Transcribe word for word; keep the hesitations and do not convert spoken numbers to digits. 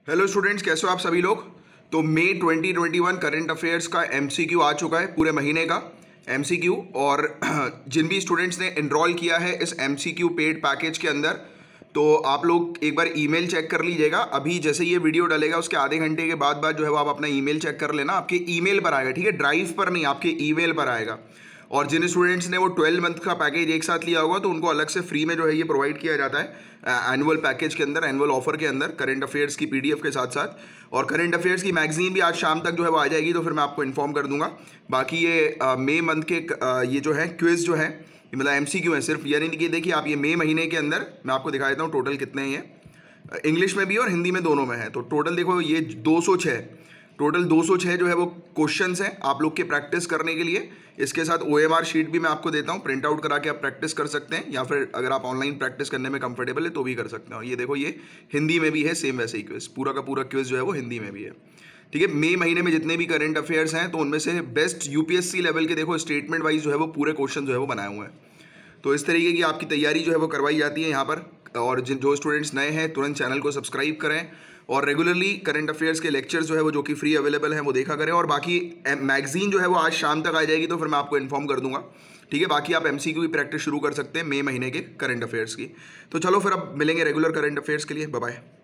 Hello students, कैसे हो आप सभी लोग। तो May twenty twenty one current affairs का एमसीक्यू आ चुका है, पूरे महीने का एमसीक्यू। और जिन भी स्टूडेंट्स ने एनरोल किया है इस एमसीक्यू पेड पैकेज के अंदर, तो आप लोग एक बार ईमेल चेक कर लीजिएगा। अभी जैसे ये वीडियो डलेगा उसके आधे घंटे के बाद बाद जो है वो आप अपना ईमेल चेक कर लेना। आपके ईमेल पर आएगा, ठीक है, ड्राइव पर नहीं, आपके ईमेल पर आएगा। और जिन स्टूडेंट्स ने वो ट्वेल्व मंथ का पैकेज एक साथ लिया होगा तो उनको अलग से फ्री में जो है ये प्रोवाइड किया जाता है एनुअल पैकेज के अंदर, एनुअल ऑफर के अंदर, करंट अफेयर्स की पीडीएफ के साथ साथ। और करंट अफेयर्स की मैगजीन भी आज शाम तक जो है वो आ जाएगी, तो फिर मैं आपको इन्फॉर्म कर दूंगा। बाकी ये मई मंथ के आ, ये जो है क्विज जो है, ये मतलब एमसीक्यू है सिर्फ, यानी कि देखिए आप, ये मई महीने के अंदर मैं आपको दिखा देता हूँ टोटल कितने हैं ये, इंग्लिश में भी और हिंदी में दोनों में है। तो टोटल देखो ये दो सौ छः, टोटल दो सौ छः जो है वो क्वेश्चंस हैं आप लोग के प्रैक्टिस करने के लिए। इसके साथ ओएमआर शीट भी मैं आपको देता हूँ, प्रिंट आउट करा के आप प्रैक्टिस कर सकते हैं, या फिर अगर आप ऑनलाइन प्रैक्टिस करने में कंफर्टेबल है तो भी कर सकते हो। ये देखो ये हिंदी में भी है, सेम वैसे ही क्विज, पूरा का पूरा क्विज जो है वो हिंदी में भी है, ठीक है। मई महीने में जितने भी करंट अफेयर्स हैं तो उनमें से बेस्ट यूपीएससी लेवल के देखो स्टेटमेंट वाइज जो है वो पूरे क्वेश्चन जो है वो बनाए हुए हैं। तो इस तरीके की आपकी तैयारी जो है वो करवाई जाती है यहाँ पर। और जिन जो स्टूडेंट्स नए हैं तुरंत चैनल को सब्सक्राइब करें और रेगुलरली करंट अफेयर्स के लेक्चर्स जो है वो जो कि फ्री अवेलेबल हैं वो देखा करें। और बाकी मैगजीन जो है वो आज शाम तक आ जाएगी, तो फिर मैं आपको इन्फॉर्म कर दूंगा, ठीक है। बाकी आप एमसीक्यू की प्रैक्टिस शुरू कर सकते हैं मई महीने के करंट अफेयर्स की। तो चलो फिर अब मिलेंगे रेगुलर करंट अफेयर्स के लिए, बाय बाय।